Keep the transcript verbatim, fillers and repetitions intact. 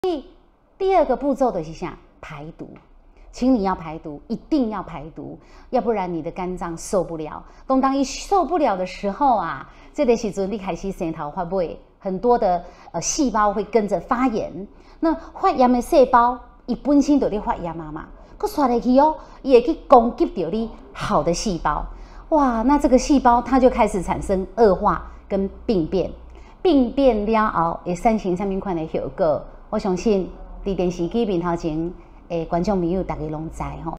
第第二个步骤的是啥？排毒，请你要排毒，一定要排毒，要不然你的肝脏受不了。当当一受不了的时候啊，这个时阵你开始生头发尾，很多的呃细胞会跟着发炎。那发炎的细胞，伊本身就咧发炎嘛嘛，佮刷入去哦，伊会去攻击到你好的细胞。哇，那这个细胞它就开始产生恶化跟病变，病变了后会产生什么款的效果？我相信伫电视机面头前诶观众朋友大家拢知吼。